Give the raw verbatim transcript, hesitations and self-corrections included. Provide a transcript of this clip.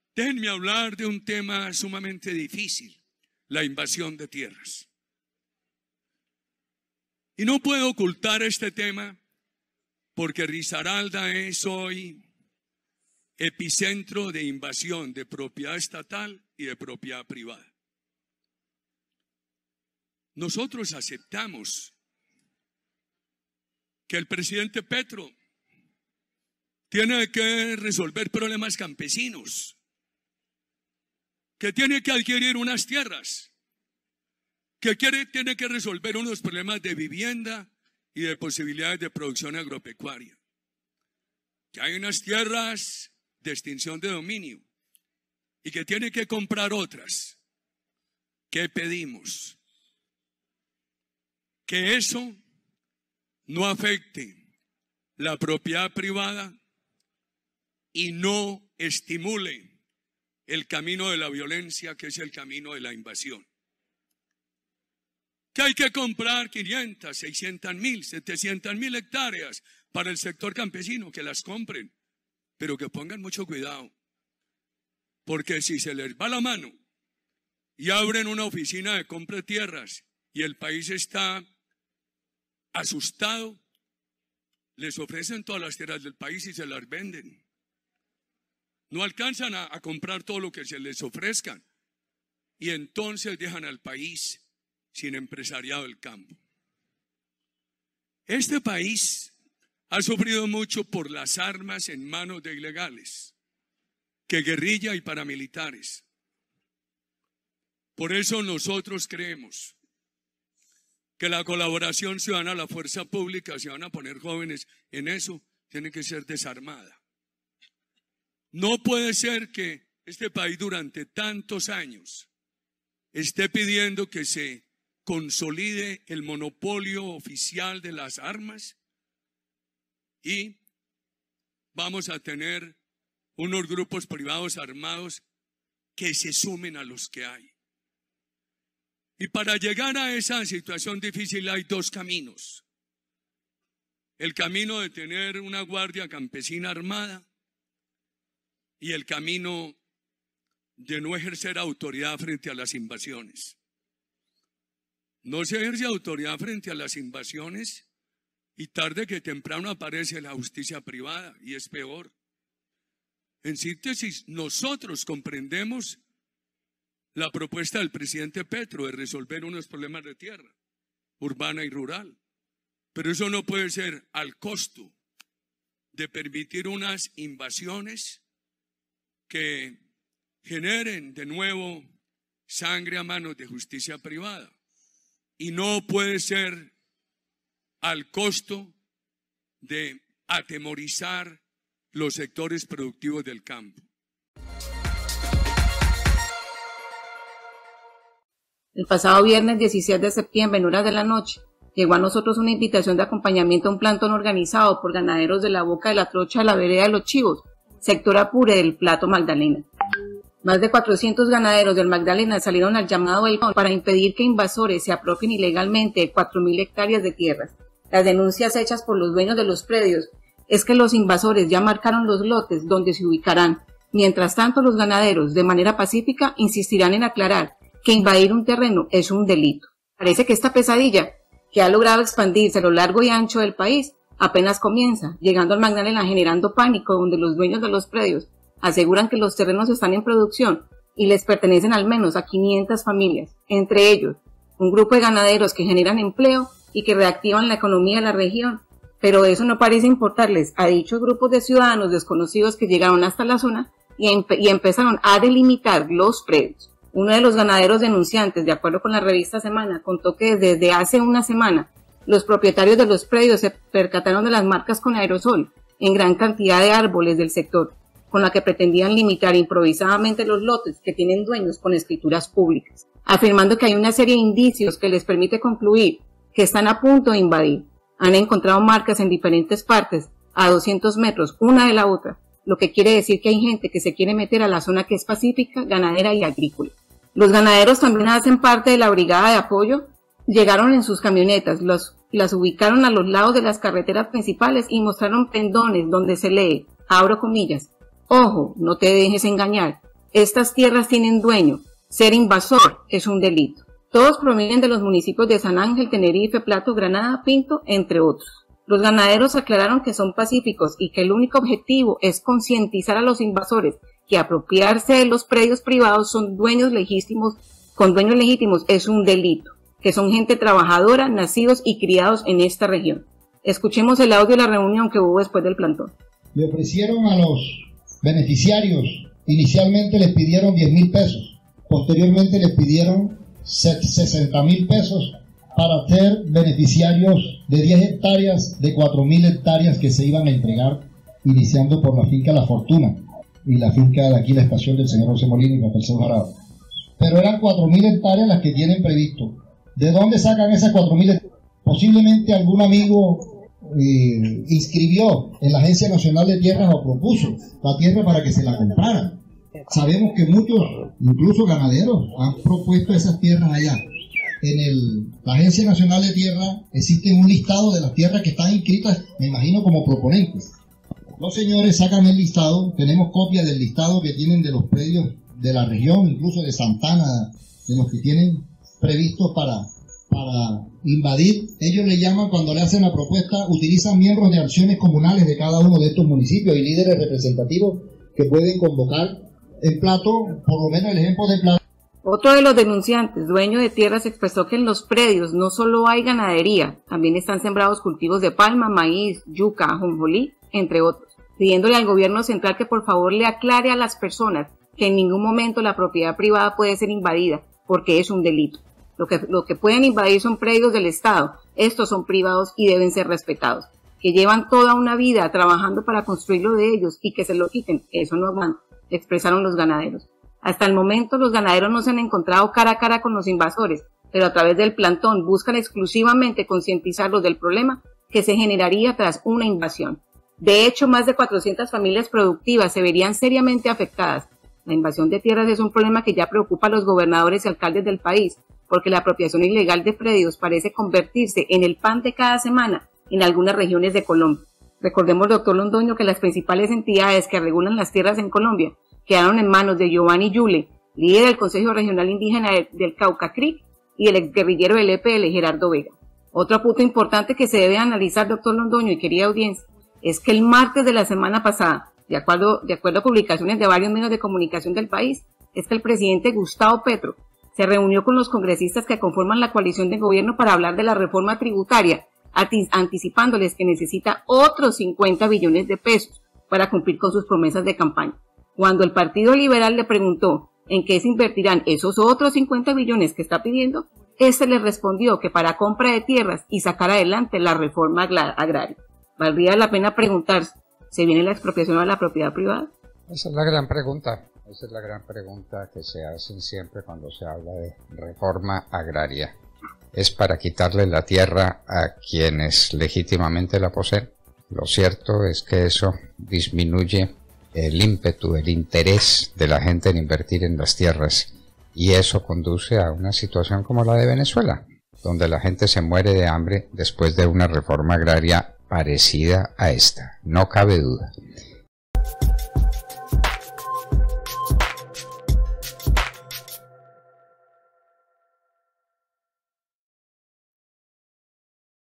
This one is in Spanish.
Déjenme hablar de un tema sumamente difícil, la invasión de tierras. Y no puedo ocultar este tema porque Risaralda es hoy epicentro de invasión de propiedad estatal y de propiedad privada. Nosotros aceptamos que el presidente Petro tiene que resolver problemas campesinos, que tiene que adquirir unas tierras, que quiere, tiene que resolver unos problemas de vivienda y de posibilidades de producción agropecuaria, que hay unas tierras de extinción de dominio y que tiene que comprar otras. ¿Qué pedimos? Que eso no afecte la propiedad privada y no estimule el camino de la violencia, que es el camino de la invasión. Que hay que comprar quinientas, seiscientas mil, setecientas mil hectáreas para el sector campesino, que las compren, pero que pongan mucho cuidado, porque si se les va la mano y abren una oficina de compra de tierras y el país está asustado, les ofrecen todas las tierras del país y se las venden. No alcanzan a, a comprar todo lo que se les ofrezcan y entonces dejan al país sin empresariado del campo. Este país ha sufrido mucho por las armas en manos de ilegales, que guerrilla y paramilitares. Por eso nosotros creemos que la colaboración ciudadana, la fuerza pública, si van a poner jóvenes en eso, tiene que ser desarmada. No puede ser que este país durante tantos años esté pidiendo que se consolide el monopolio oficial de las armas y vamos a tener unos grupos privados armados que se sumen a los que hay. Y para llegar a esa situación difícil hay dos caminos. El camino de tener una guardia campesina armada y el camino de no ejercer autoridad frente a las invasiones. No se ejerce autoridad frente a las invasiones y tarde que temprano aparece la justicia privada y es peor. En síntesis, nosotros comprendemos la propuesta del presidente Petro de resolver unos problemas de tierra, urbana y rural. Pero eso no puede ser al costo de permitir unas invasiones que generen de nuevo sangre a manos de justicia privada. Y no puede ser al costo de atemorizar los sectores productivos del campo. El pasado viernes diecisiete de septiembre, en horas de la noche, llegó a nosotros una invitación de acompañamiento a un plantón organizado por ganaderos de la Boca de la Trocha de la vereda de Los Chivos, sector Apure del Plato Magdalena. Más de cuatrocientos ganaderos del Magdalena salieron al llamado del para impedir que invasores se apropien ilegalmente de cuatro mil hectáreas de tierras. Las denuncias hechas por los dueños de los predios es que los invasores ya marcaron los lotes donde se ubicarán. Mientras tanto, los ganaderos, de manera pacífica, insistirán en aclarar que invadir un terreno es un delito. Parece que esta pesadilla, que ha logrado expandirse a lo largo y ancho del país, apenas comienza, llegando al Magdalena generando pánico, donde los dueños de los predios aseguran que los terrenos están en producción y les pertenecen al menos a quinientas familias, entre ellos un grupo de ganaderos que generan empleo y que reactivan la economía de la región. Pero eso no parece importarles a dichos grupos de ciudadanos desconocidos que llegaron hasta la zona y, empe y empezaron a delimitar los predios. Uno de los ganaderos denunciantes, de acuerdo con la revista Semana, contó que desde hace una semana los propietarios de los predios se percataron de las marcas con aerosol en gran cantidad de árboles del sector, con la que pretendían limitar improvisadamente los lotes que tienen dueños con escrituras públicas, afirmando que hay una serie de indicios que les permite concluir que están a punto de invadir. Han encontrado marcas en diferentes partes, a doscientos metros una de la otra, lo que quiere decir que hay gente que se quiere meter a la zona que es pacífica, ganadera y agrícola. Los ganaderos también hacen parte de la brigada de apoyo. Llegaron en sus camionetas, los, las ubicaron a los lados de las carreteras principales y mostraron pendones donde se lee, abro comillas, ojo, no te dejes engañar, Estas tierras tienen dueño. Ser invasor es un delito. Todos provienen de los municipios de San Ángel, Tenerife, Plato, Granada, Pinto, entre otros. Los ganaderos aclararon que son pacíficos y que el único objetivo es concientizar a los invasores que apropiarse de los predios privados son dueños legítimos, con dueños legítimos es un delito, que son gente trabajadora, nacidos y criados en esta región. Escuchemos el audio de la reunión que hubo después del plantón. Le ofrecieron a los beneficiarios, inicialmente les pidieron diez mil pesos, posteriormente les pidieron sesenta mil pesos para ser beneficiarios de diez hectáreas de cuatro mil hectáreas que se iban a entregar, iniciando por la finca La Fortuna y la finca de aquí, la estación del señor José Molina y Rafael Jarado. Pero eran cuatro mil hectáreas las que tienen previsto. ¿De dónde sacan esas cuatro mil hectáreas? Posiblemente algún amigo eh, inscribió en la Agencia Nacional de Tierras o propuso la tierra para que se la compraran. Sabemos que muchos, incluso ganaderos, han propuesto esas tierras allá. En el, la Agencia Nacional de Tierra existe un listado de las tierras que están inscritas, me imagino, como proponentes. Los señores sacan el listado, tenemos copia del listado que tienen de los predios de la región, incluso de Santana, de los que tienen previstos para, para invadir. Ellos le llaman, cuando le hacen la propuesta, utilizan miembros de acciones comunales de cada uno de estos municipios y líderes representativos que pueden convocar. En Plato, por lo menos el ejemplo de Plato. Otro de los denunciantes, dueño de tierras, expresó que en los predios no solo hay ganadería, también están sembrados cultivos de palma, maíz, yuca, ajonjolí, entre otros, pidiéndole al gobierno central que por favor le aclare a las personas que en ningún momento la propiedad privada puede ser invadida, porque es un delito. Lo que, lo que pueden invadir son predios del Estado, estos son privados y deben ser respetados. Que llevan toda una vida trabajando para construirlo de ellos y que se lo quiten, eso no aguanta, expresaron los ganaderos. Hasta el momento los ganaderos no se han encontrado cara a cara con los invasores, pero a través del plantón buscan exclusivamente concientizarlos del problema que se generaría tras una invasión. De hecho, más de cuatrocientas familias productivas se verían seriamente afectadas. La invasión de tierras es un problema que ya preocupa a los gobernadores y alcaldes del país, porque la apropiación ilegal de predios parece convertirse en el pan de cada semana en algunas regiones de Colombia. Recordemos, doctor Londoño, que las principales entidades que regulan las tierras en Colombia quedaron en manos de Giovanni Yule, líder del Consejo Regional Indígena del Cauca C R I C, y el exguerrillero del E P L, Gerardo Vega. Otro punto importante que se debe analizar, doctor Londoño y querida audiencia, es que el martes de la semana pasada, de acuerdo, de acuerdo a publicaciones de varios medios de comunicación del país, es que el presidente Gustavo Petro se reunió con los congresistas que conforman la coalición de gobierno para hablar de la reforma tributaria, anticipándoles que necesita otros cincuenta billones de pesos para cumplir con sus promesas de campaña. Cuando el Partido Liberal le preguntó en qué se invertirán esos otros cincuenta billones que está pidiendo, este le respondió que para compra de tierras y sacar adelante la reforma agraria. ¿Valdría la pena preguntarse, ¿se viene la expropiación a la propiedad privada? Esa es la gran pregunta, esa es la gran pregunta que se hacen siempre cuando se habla de reforma agraria. ¿Es para quitarle la tierra a quienes legítimamente la poseen? Lo cierto es que eso disminuye el ímpetu, el interés de la gente en invertir en las tierras, y eso conduce a una situación como la de Venezuela, donde la gente se muere de hambre después de una reforma agraria parecida a esta, no cabe duda.